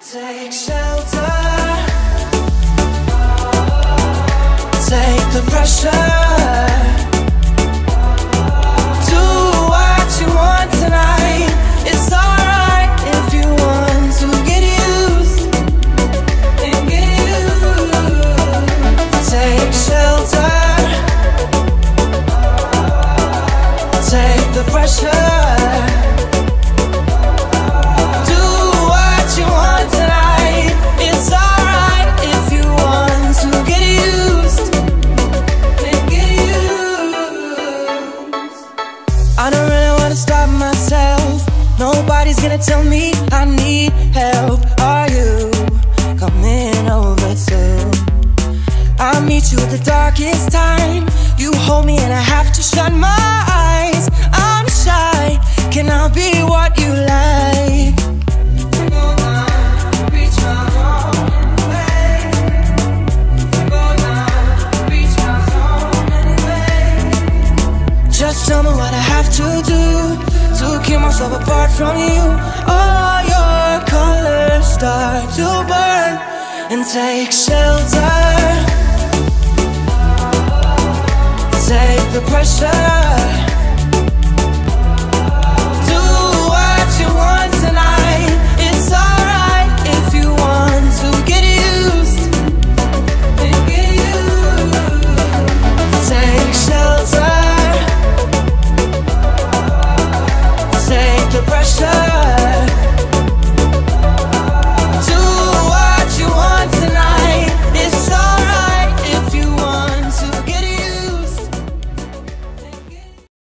Take shelter, take the pressure, do what you want tonight. It's alright if you want to get used and get used. Take shelter, take the pressure. Nobody's gonna tell me I need help. Are you coming over soon? I'll meet you at the darkest time. You hold me and I have to shut my eyes. I'm shy, can I be what you like? Just tell me what I have to do to keep myself apart from you. All your colors start to burn. And take shelter, take the pressure. Do what you want tonight. It's alright if you want to get used and get used. Take shelter, take the pressure.